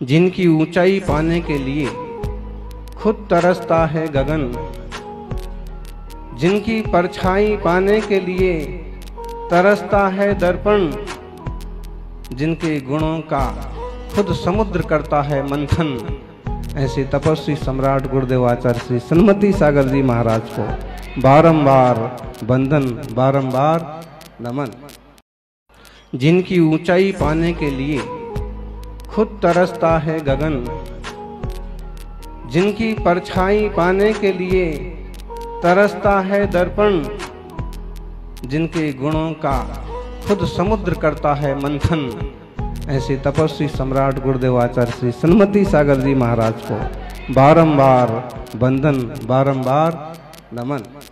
जिनकी ऊंचाई पाने के लिए खुद तरसता है गगन, जिनकी परछाई पाने के लिए तरसता है दर्पण, जिनके गुणों का खुद समुद्र करता है मंथन, ऐसे तपस्वी सम्राट गुरुदेव आचार्य श्री सन्मति सागर जी महाराज को बारंबार वंदन, बारंबार नमन। जिनकी ऊंचाई पाने के लिए खुद तरसता है गगन, जिनकी परछाई पाने के लिए तरसता है दर्पण, जिनके गुणों का खुद समुद्र करता है मंथन, ऐसे तपस्वी सम्राट गुरुदेव आचार्य श्री सन्मति सागर जी महाराज को बारंबार वंदन, बारंबार नमन।